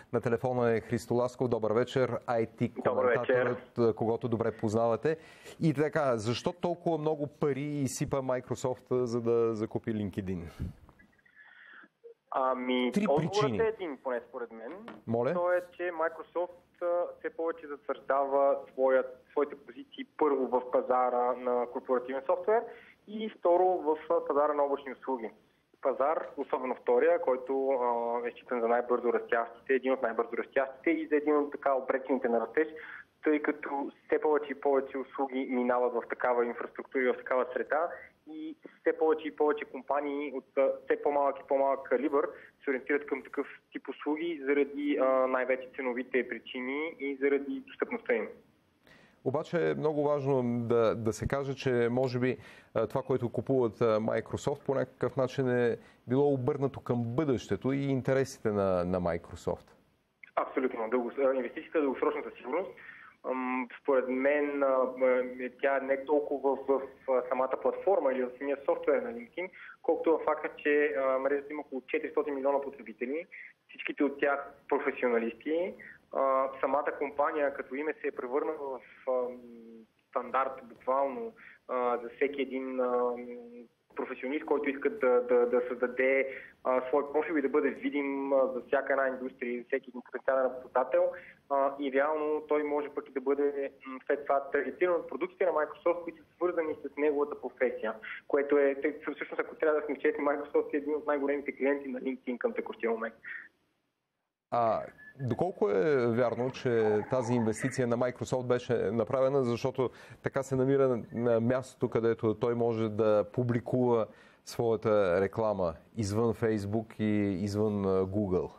На телефона е Христо Ласков. Добър вечер. IT коментаторът, когото добре познавате. И така, защо толкова много пари изсипа Microsoft, за да закупи LinkedIn? Три причини. Отговорът е един, поне според мен. Моля? То е, че Microsoft все повече затвърждава своите позиции първо в пазара на корпоративен софтуер и второ в пазара на облачни услуги. Пазар, особено втория, който е считан за най-бързо растящите, един от най-бързо растящите и за един от така обречените на растеж, тъй като все повече и повече услуги минават в такава инфраструктура и в такава среда и все повече и повече компании от все по-малък и по-малък калибър се ориентират към такъв тип услуги заради най-вече ценовите причини и заради достъпността им. Обаче е много важно да се каже, че може би това, което купуват Microsoft, по някакъв начин е било обърнато към бъдещето и интересите на Microsoft. Абсолютно. Инвестицията в дългосрочната сигурност. Според мен тя не е толкова в самата платформа или в самия софтуер на LinkedIn, колкото в факта, че мрежата има около 400 милиона потребители, всичките от тях професионалисти. Самата компания като име се е превърнала в стандарт буквално за всеки един професионалист, който иска да създаде свой профил и да бъде видим за всяка една индустрия, за всеки един потенциален работодател. И реално той може пък и да бъде след това таргетиран от продуктите на Microsoft, които са свързани с неговата професия, което е, всъщност, ако трябва да сме честни, Microsoft е един от най-големите клиенти на LinkedIn към текущия момент. Доколко е вярно, че тази инвестиция на Microsoft беше направена, защото така се намира на мястото, където той може да публикува своята реклама извън Facebook и извън Google?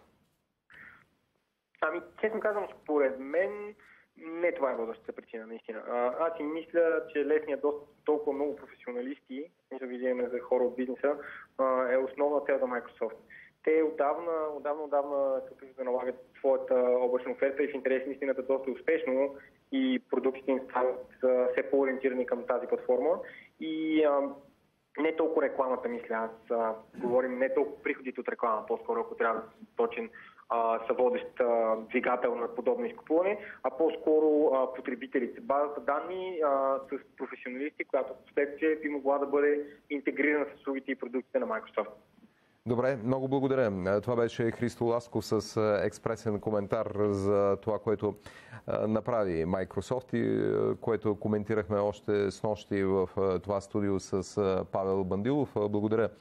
Честно казвам, според мен не това е водещата причина, наистина. Аз си мисля, че лесният достъп до толкова много професионалисти, да видим за хора от бизнеса, е основна цел за Microsoft. Те отдавна се опитват да налагат своята облачна оферта и в интерес на истината доста успешно и продуктите им стават все по-ориентирани към тази платформа. И не толкова рекламата, мисля аз. Говорим не толкова приходите от реклама, по-скоро, ако трябва да съм точен, са водещ двигател на подобно изкупуване, а по-скоро потребителите. Базата данни с професионалисти, която в последствие би могла да бъде интегрирана с услугите и продуктите на Microsoft. Добре, много благодаря. Това беше Христо Ласков с експресен коментар за това, което направи Microsoft и което коментирахме още снощи в това студио с Павел Бандилов. Благодаря